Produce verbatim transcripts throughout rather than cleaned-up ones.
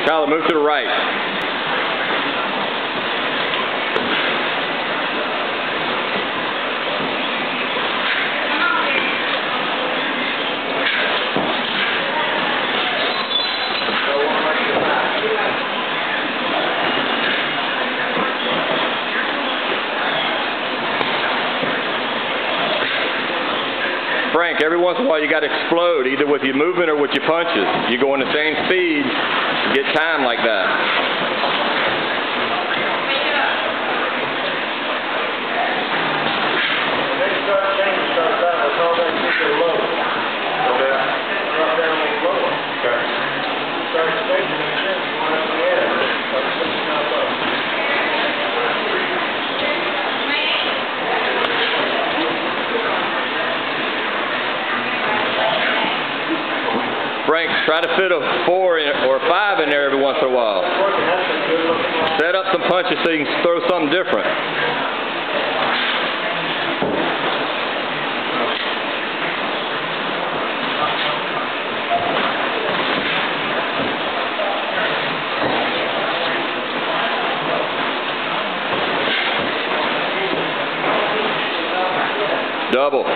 Tyler, move to the right. Frank, every once in a while you got to explode, either with your movement or with your punches. You go in the same speed, you get time like that. Frank, try to fit a four in, or a five in there every once in a while. Set up some punches so you can throw something different. Double.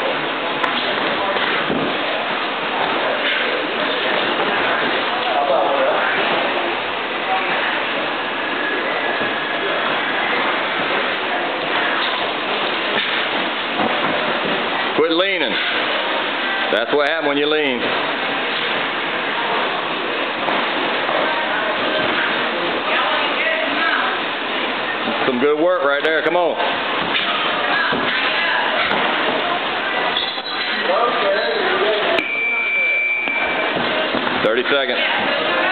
Quit leaning. That's what happens when you lean. Some good work right there. Come on. thirty seconds.